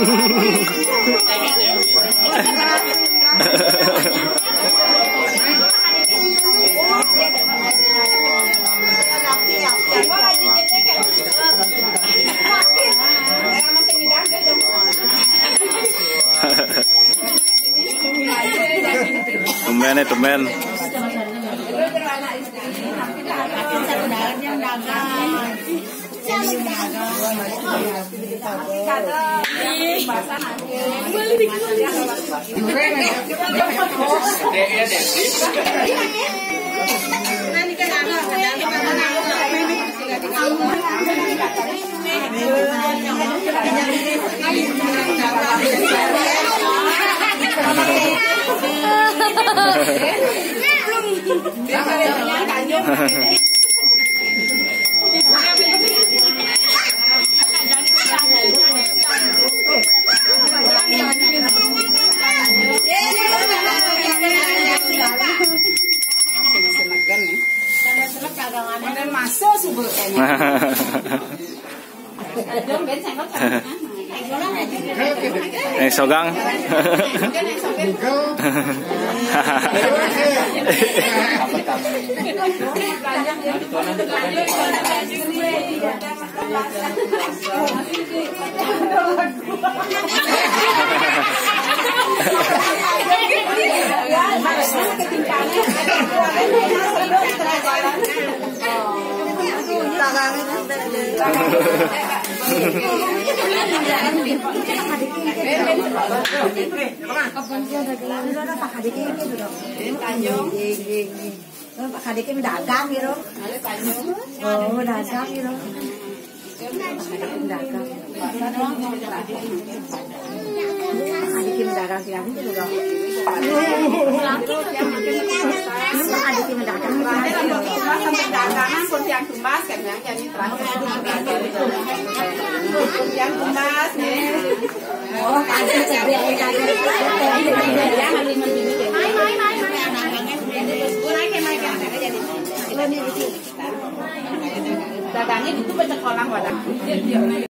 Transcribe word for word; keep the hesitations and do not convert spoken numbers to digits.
Temen ya temen. Masuk subur Eh sogang. Pak Kadek dagang gitu. Oh, dagang gitu. Dagang. Adik dagang sih aku juga. Adik dagang. Sampai dagangan kuntiang tumbas kan yang jadi terakhir. Kuntiang tumbas nih. Oh, adik cedek dagang. Mai mai mai mai. Dagangnya itu baca kolam wadah.